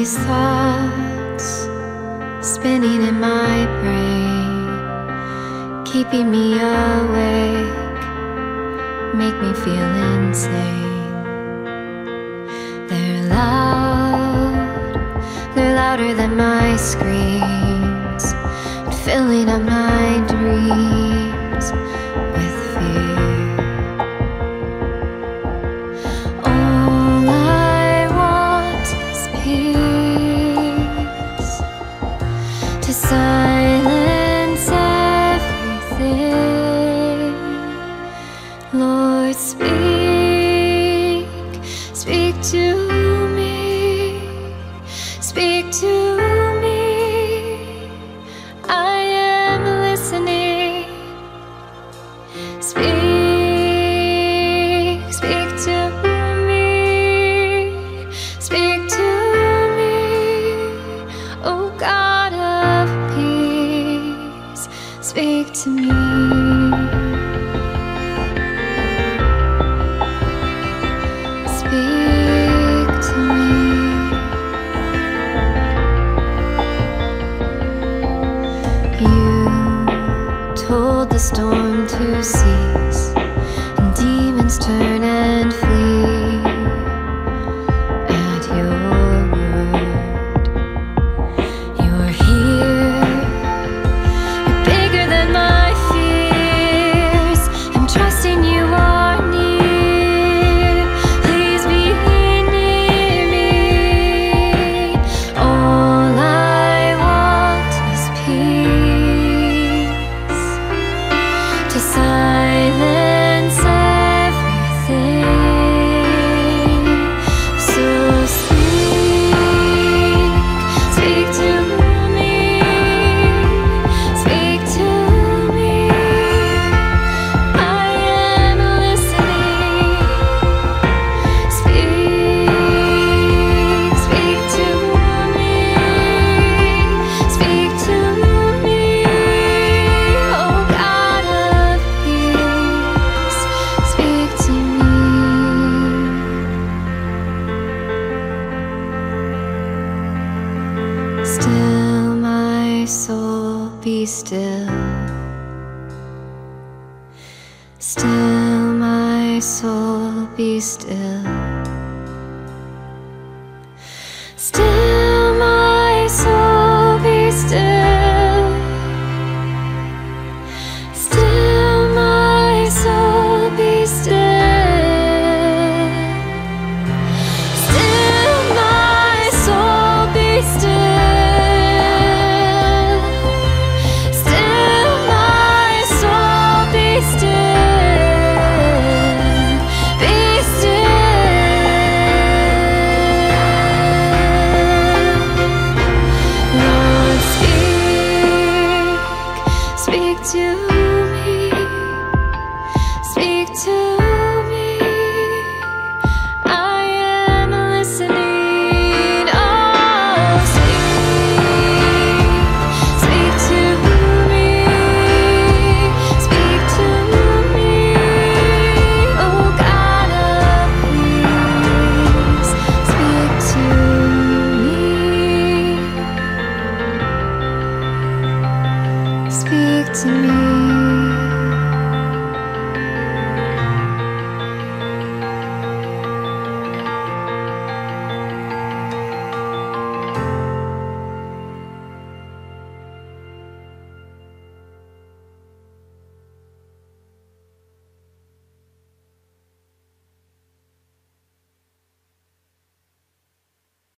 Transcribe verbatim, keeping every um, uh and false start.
these thoughts spinning in my brain, keeping me awake, make me feel insane. They're loud, they're louder than my screams, filling up my dreams with fear. All I want is peace, to silence everything. Lord, speak, speak to me, speak to me. I am listening. Speak, speak to me, speak to me. Oh God of peace, speak to me. Speak to me. You told the storm to cease, and demons turn and flee at your word. You're here, you're bigger than my fears. I'm trusting you are near. Please be near me. All I want is peace, to silence everything. So speak, speak to me, speak to me. I am listening. Speak, speak to me, speak to me. Oh God of peace, speak to me. Still my soul, be still. Still my soul, be still. Still my soul, be still. Still my soul, be still. Still my soul, be still. Still my soul, be still. Be still. Lord, speak, speak to me, speak to me. I am listening. Oh, speak, speak to me, speak to me. Oh God of peace, speak to me, speak to me.